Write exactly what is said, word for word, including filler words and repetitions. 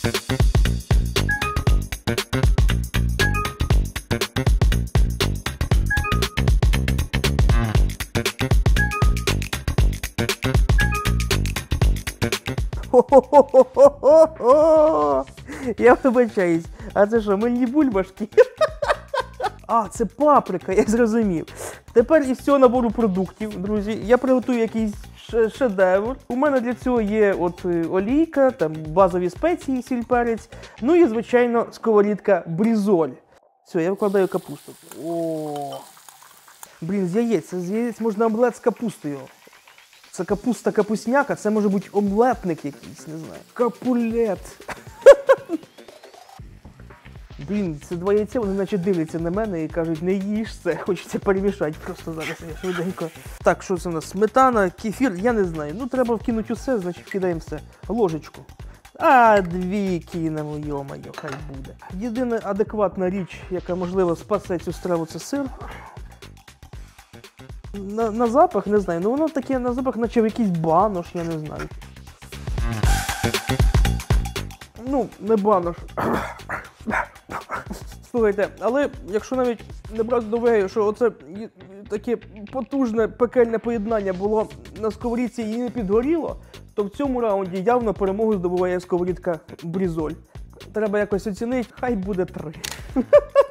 Хо-хо-хо-хо-хо-хо! Я вибачаюсь, а це що, мильні бульбашки? А, це паприка, я зрозумів. Тепер із цього набору продуктів, друзі, я приготую якийсь шедевр. У мене для цього є от олійка, там базові спеції, сіль, перець, ну і, звичайно, сковорідка брізоль. Все, я викладаю капусту. О, блін, з яєць, з яєць можна омлет з капустою. Це капуста-капусняка, це може бути омлетник якийсь, не знаю. Капулет. Блін, це два яйця, вони наче дивляться на мене і кажуть, не їж це, хочеться перемішати просто зараз, я швиденько. Так, що це у нас? Сметана, кефір, я не знаю. Ну, треба вкинути усе, значить вкидаємо все. Ложечку. А, дві кинемо, йо-моє, хай буде. Єдина адекватна річ, яка, можливо, спасе цю страву, це сир. На, на запах, не знаю, ну воно таке на запах, наче в якийсь банош, я не знаю. Ну, не банош. Слухайте, але якщо навіть не брати до уваги, що оце таке потужне пекельне поєднання було на сковорідці і не підгоріло, то в цьому раунді явно перемогу здобуває сковорідка брізоль. Треба якось оцінити, хай буде три.